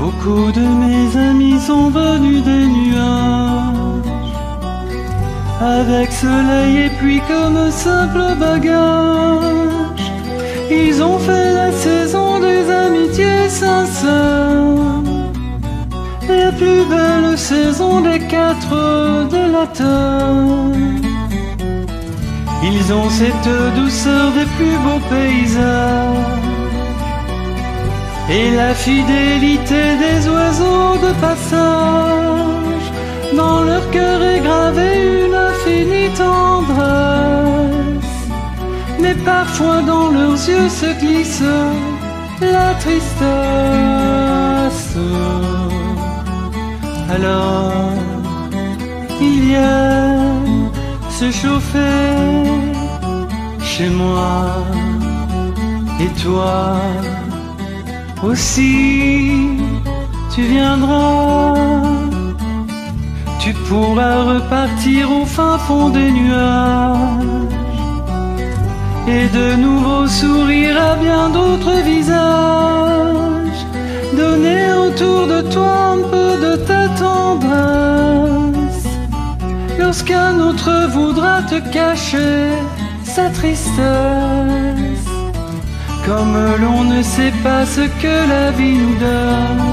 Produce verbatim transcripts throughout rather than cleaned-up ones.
Beaucoup de mes amis sont venus des nuages, avec soleil et pluie comme simple bagage. Ils ont fait la saison des amitiés sincères, la plus belle saison des quatre de la terre. Ils ont cette douceur des plus beaux paysages et la fidélité des oiseaux de passage. Dans leur cœur est gravée une infinie tendresse, mais parfois dans leurs yeux se glisse la tristesse. Alors ils viennent se chauffer chez moi, et toi aussi tu viendras. Tu pourras repartir au fin fond des nuages et de nouveau sourire à bien d'autres visages. Donner autour de toi un peu de ta tendresse lorsqu'un autre voudra te cacher sa tristesse. Comme l'on ne sait pas ce que la vie nous donne,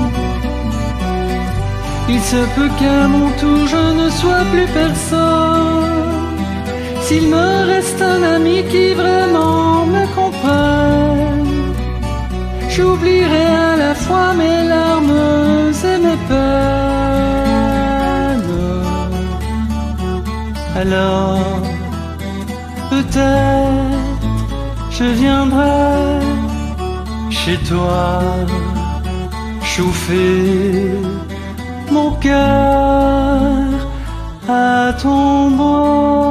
il se peut qu'à mon tour je ne sois plus personne. S'il me reste un ami qui vraiment me comprenne, j'oublierai à la fois mes larmes et mes peines. Alors peut-être je viendrai chez toi, chauffer mon cœur à ton bois.